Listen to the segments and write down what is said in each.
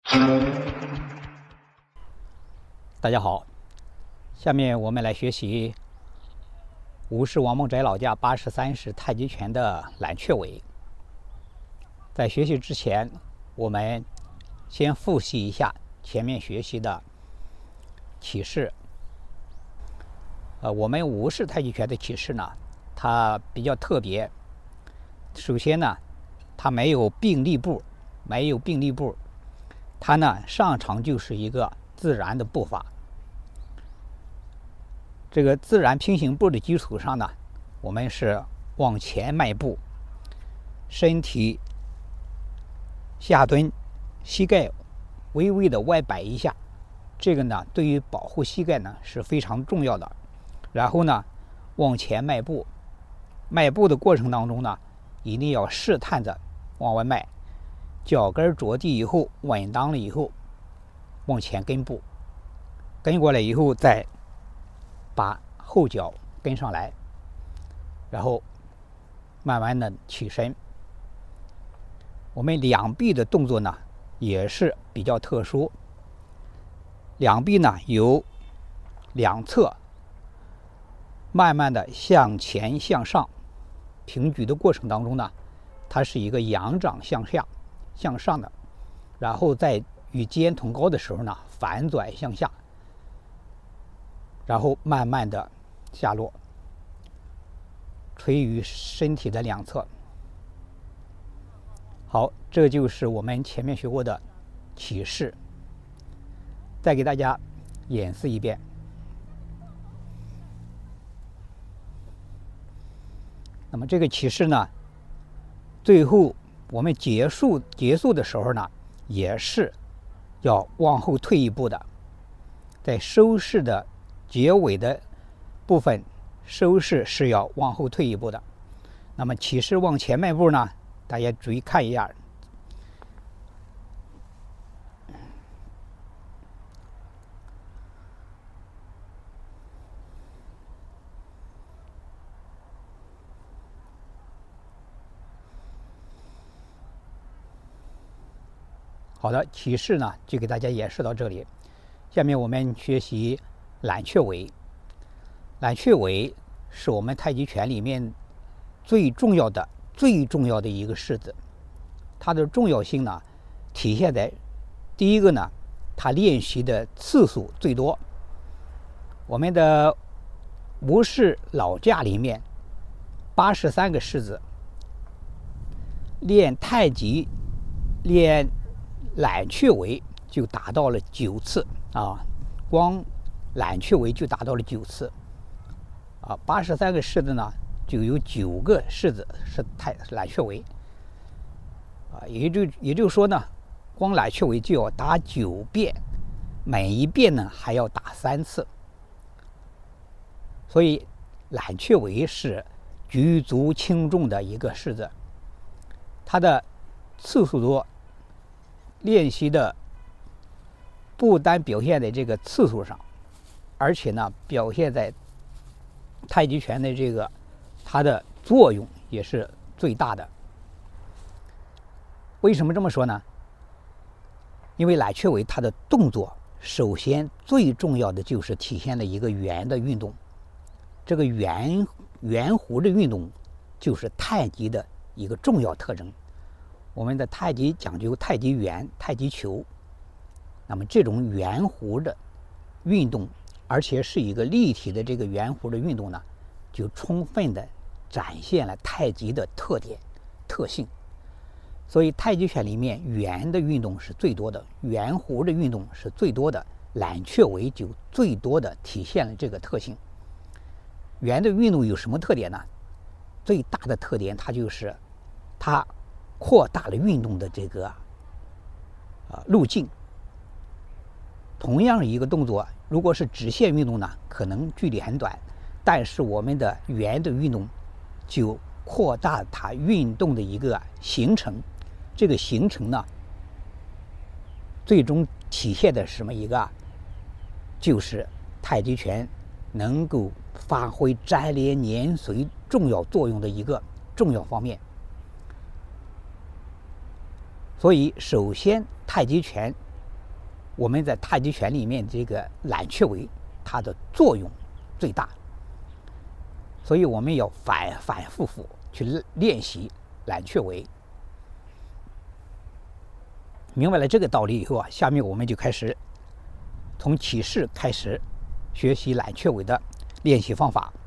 大家好，下面我们来学习吴氏王孟斋老家83式太极拳的揽雀尾。在学习之前，我们先复习一下前面学习的起势。我们吴氏太极拳的起势呢，它比较特别。首先呢，它没有并立步，它呢上场就是一个自然的步伐。这个自然平行步的基础上呢，我们是往前迈步，身体下蹲，膝盖微微的外摆一下，这个呢对于保护膝盖呢是非常重要的。然后呢，往前迈步，迈步的过程当中呢，一定要试探着往外迈，脚跟着地以后稳当了以后，往前跟步，跟过来以后再把后脚跟上来，然后慢慢的起身。我们两臂的动作呢也是比较特殊，两臂呢由两侧慢慢的向前向上平举的过程当中呢，它是一个仰掌向上的，然后在与肩同高的时候呢，反转向下，然后慢慢的下落，垂于身体的两侧。好，这就是我们前面学过的起势。再给大家演示一遍。那么这个起势呢，最后我们结束的时候呢，也是要往后退一步的，在收势的结尾的部分，收势是要往后退一步的。那么起势往前迈步呢，大家注意看一下。好的，起势呢就给大家演示到这里。下面我们学习揽雀尾。揽雀尾是我们太极拳里面最重要的一个式子。它的重要性呢，体现在第一个呢，它练习的次数最多。我们的吴氏老架里面83个式子，练太极练揽雀尾就达到了9次啊，光揽雀尾就达到了9次啊。83个式子呢，就有9个式子是揽雀尾啊，也就是说呢，光揽雀尾就要打9遍，每一遍呢还要打3次，所以揽雀尾是举足轻重的一个式子，它的次数多。练习的不单表现在这个次数上，而且呢，表现在太极拳的这个它的作用也是最大的。为什么这么说呢？因为揽雀尾它的动作，首先最重要的就是体现了一个圆的运动。这个圆弧的运动就是太极的一个重要特征。我们的太极讲究太极圆、太极球，那么这种圆弧的运动，而且是一个立体的这个圆弧的运动呢，就充分的展现了太极的特性。所以太极拳里面圆的运动是最多的，圆弧的运动是最多的，揽雀尾就最多的体现了这个特性。圆的运动有什么特点呢？最大的特点它就是它扩大了运动的这个路径。同样一个动作，如果是直线运动呢，可能距离很短，但是我们的圆的运动就扩大它运动的一个行程。这个行程呢，最终体现的是什么一个？就是太极拳能够发挥粘连粘随重要作用的一个重要方面。所以，首先太极拳我们在太极拳里面这个揽雀尾，它的作用最大，所以我们要反复去练习揽雀尾。明白了这个道理以后啊，下面我们就开始从起势开始学习揽雀尾的练习方法。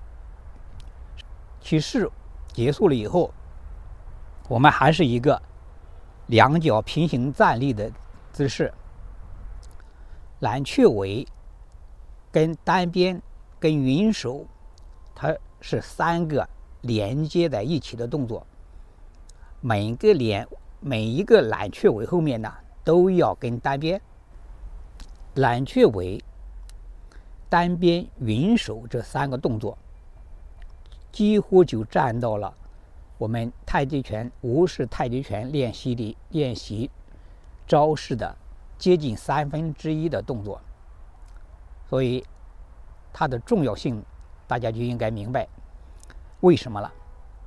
起势结束了以后，我们还是一个两脚平行站立的姿势。揽雀尾跟单边跟云手，它是3个连接在一起的动作。每一个揽雀尾后面呢，都要跟单边。揽雀尾、单边、云手这3个动作，几乎就占到了我们太极拳吴式太极拳练习招式的接近1/3的动作，所以它的重要性大家就应该明白为什么了。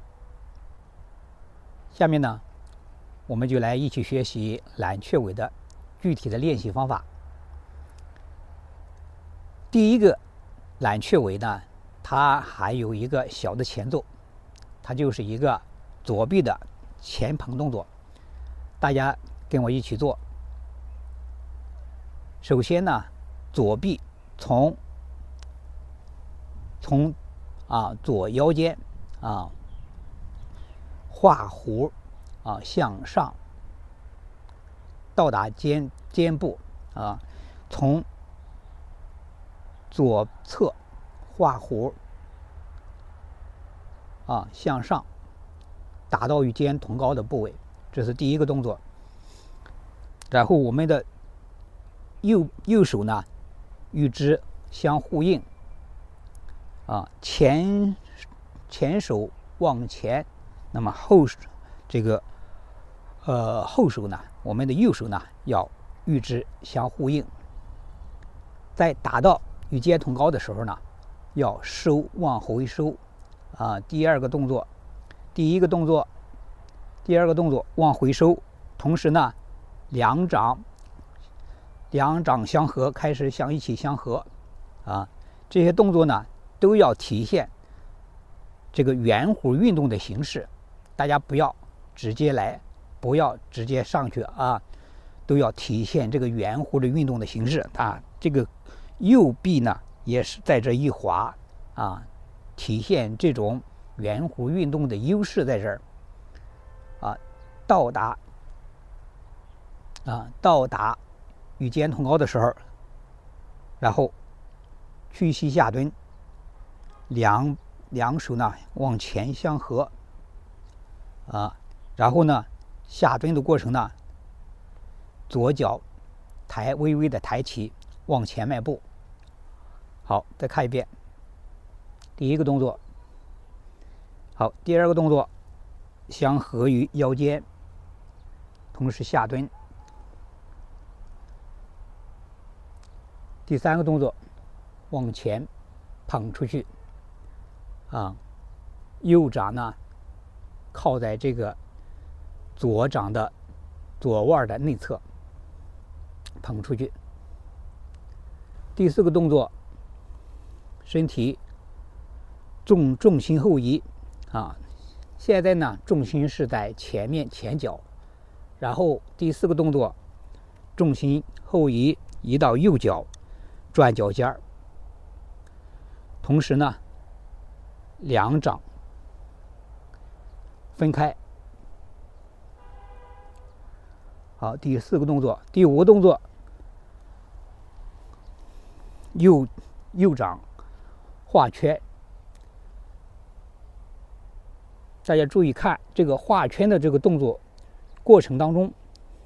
下面呢，我们就来一起学习揽雀尾的具体的练习方法。第一个揽雀尾呢，它还有一个小的前奏，它就是一个左臂的前捧动作。大家跟我一起做。首先呢，左臂从左腰间画弧向上到达肩部从左侧画弧向上达到与肩同高的部位，这是第一个动作。然后我们的右手呢与之相呼应前手往前，那么后手呢，我们的右手呢要与之相呼应。在达到与肩同高的时候呢，要往回收第二个动作往回收，同时呢两掌相合，开始一起相合这些动作呢都要体现这个圆弧运动的形式。大家不要直接上去都要体现这个圆弧的运动的形式这个右臂呢也是在这一滑体现这种圆弧运动的优势在这儿到达与肩同高的时候，然后屈膝下蹲，两手呢往前相合然后呢下蹲的过程呢，左脚微微的抬起往前迈步。好，再看一遍。第一个动作，好，第二个动作相合于腰间，同时下蹲。第3个动作往前捧出去右掌呢靠在这个左掌的左腕的内侧捧出去。第4个动作，身体重心后移现在呢重心是在前脚，然后第4个动作重心后移到右脚，转脚尖儿，同时呢两掌分开。好，第4个动作，第5个动作，右掌画圈。大家注意看这个画圈的这个动作过程当中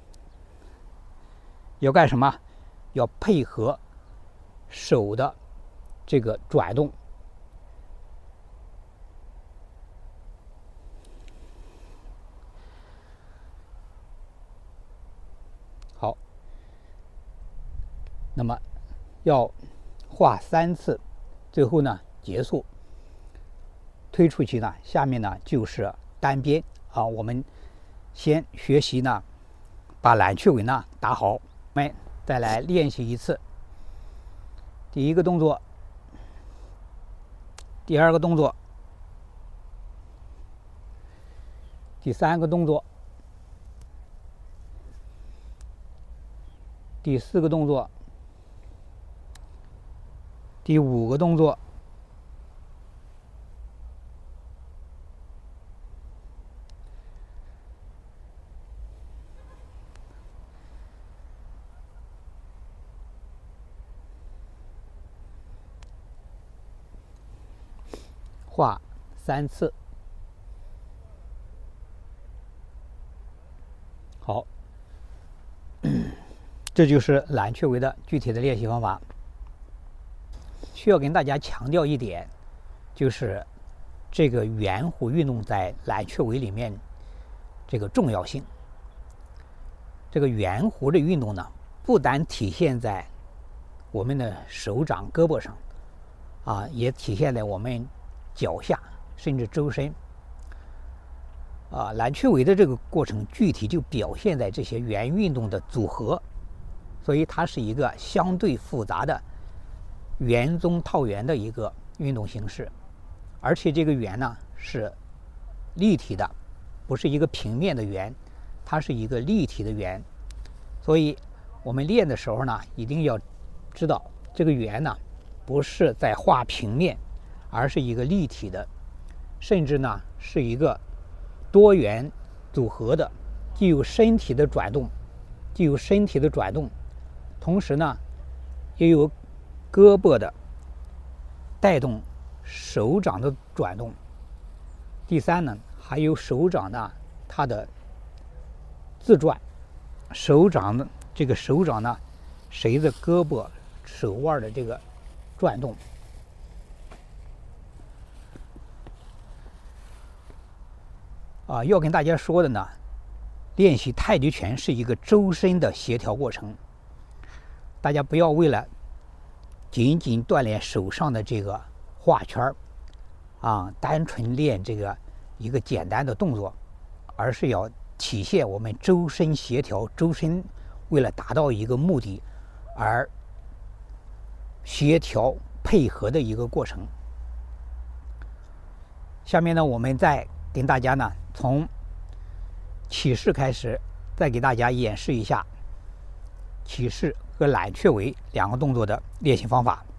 要干什么？要配合手的这个转动。好，那么要画3次，最后呢结束。推出去呢，下面呢就是单边我们先学习呢，把揽雀尾呢打好。 再来练习一次。第一个动作，第二个动作，第三个动作，第四个动作，第五个动作，画3次。好，这就是揽雀围的具体的练习方法。需要跟大家强调一点，就是这个圆弧运动在揽雀围里面这个重要性。这个圆弧的运动呢，不单体现在我们的手掌、胳膊上，也体现在我们脚下，甚至周身。揽雀围的这个过程具体就表现在这些圆运动的组合，所以它是一个相对复杂的圆中套圆的一个运动形式，而且这个圆呢是立体的，不是一个平面的圆，它是一个立体的圆。所以我们练的时候呢，一定要知道这个圆呢不是在画平面，而是一个立体的，甚至呢是一个多元组合的，既有身体的转动，同时呢也有胳膊的带动手掌的转动。第三呢，还有手掌呢它的自转，手掌呢随着胳膊手腕的这个转动。要跟大家说的呢，练习太极拳是一个周身的协调过程。大家不要为了仅仅锻炼手上的这个画圈单纯练这个一个简单的动作，而是要体现我们周身协调，周身为了达到一个目的而协调配合的一个过程。下面呢，我们再跟大家呢从起势开始，再给大家演示一下起势和揽雀围2个动作的练习方法。